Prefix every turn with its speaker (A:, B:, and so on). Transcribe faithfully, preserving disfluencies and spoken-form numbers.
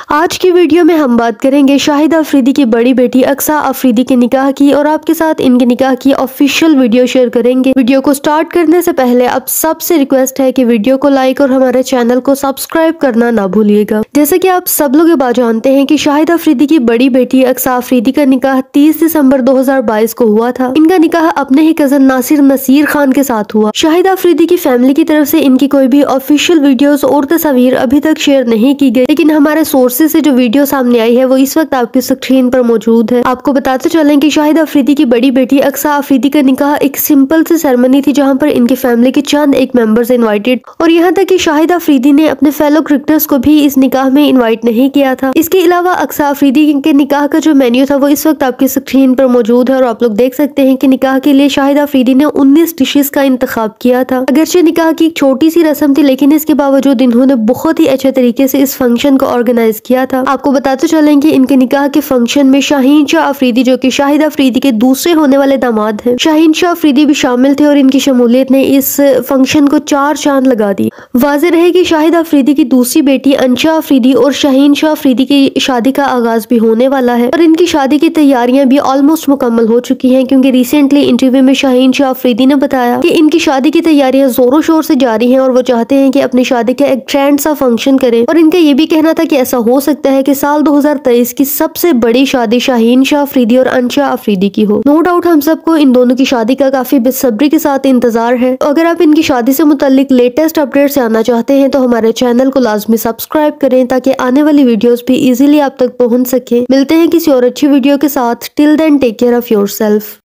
A: आज की वीडियो में हम बात करेंगे शाहिदा अफरीदी की बड़ी बेटी अक्सा अफरीदी के निकाह की और आपके साथ इनके निकाह की ऑफिशियल वीडियो शेयर करेंगे। वीडियो को स्टार्ट करने से पहले अब सबसे रिक्वेस्ट है कि वीडियो को लाइक और हमारे चैनल को सब्सक्राइब करना ना भूलिएगा। जैसे कि आप सब लोग ये बात जानते हैं कि शाहिदा अफरीदी की बड़ी बेटी अक्सा अफरीदी का निकाह तीस दिसंबर दो हजार बाईस को हुआ था। इनका निकाह अपने ही कजन नासिर नसीर खान के साथ हुआ। शाहिदा अफरीदी की फैमिली की तरफ से इनकी कोई भी ऑफिशियल वीडियोस और तस्वीर अभी तक शेयर नहीं की गई, लेकिन हमारे सोर्सेज से जो वीडियो सामने आई है वो इस वक्त आपकी स्क्रीन पर मौजूद है। आपको बताते चलें कि शाहिदा अफरीदी की बड़ी बेटी अक्सा अफरीदी का निकाह एक सिंपल सी सेरेमनी थी जहां पर इनकी फैमिली के चंद एक मेंबर्स इनवाइटेड, और यहाँ तक कि शाहिदा अफरीदी ने अपने फेलो क्रिकेटर्स को भी इस निकाह में इनवाइट नहीं किया था। इसके अलावा अक्सा अफरीदी के निकाह का जो मेन्यू था वो इस वक्त आपकी स्क्रीन पर मौजूद है और आप लोग देख सकते हैं कि निकाह के लिए शाहिदा अफरीदी ने उन्नीस डिशेस का इंतखाब किया था। अगरचे निकाह की एक छोटी सी रस्म थी, लेकिन इसके बावजूद इन्होंने बहुत ही अच्छे तरीके से इस फंक्शन को ऑर्गेनाइज किया था। आपको बताते चलें कि इनके निकाह के फंक्शन में शाहीन शाह अफरीदी, जो कि शाहिदा अफरीदी के दूसरे होने वाले दामाद हैं, शाहीन शाह अफरीदी भी शामिल थे और इनकी शमूलियत ने इस फंक्शन को चार चांद लगा दी। वाज़ेह रहे कि शाहिदा अफरीदी की दूसरी बेटी अंशा अफरीदी और शाहीन शाह अफरीदी की शादी का आगाज भी होने वाला है और इनकी शादी की तैयारियां भी ऑलमोस्ट मुकम्मल हो चुकी हैं, क्योंकि रिसेंटली इंटरव्यू में शाहीन शाह अफरीदी ने बताया कि इनकी शादी की तैयारियां जोरों शोर से जारी हैं और वो चाहते हैं कि अपनी शादी का एक ग्रैंड सा फंक्शन करें। और इनका ये भी कहना था कि ऐसा हो सकता है कि साल दो हजार तेईस की सबसे बड़ी शादी शाहीन शाह अफरीदी और अंशा अफरीदी की हो। नो डाउट हम सबको इन दोनों की शादी का काफी बेसब्री के साथ इंतजार है। तो अगर आप इनकी शादी से मुताल्लिक लेटेस्ट अपडेट्स जानना चाहते हैं तो हमारे चैनल को लाजमी सब्सक्राइब करें ताकि आने वाली वीडियोस भी इजीली आप तक पहुंच सके। मिलते हैं किसी और अच्छी वीडियो के साथ। Till then take care of yourself.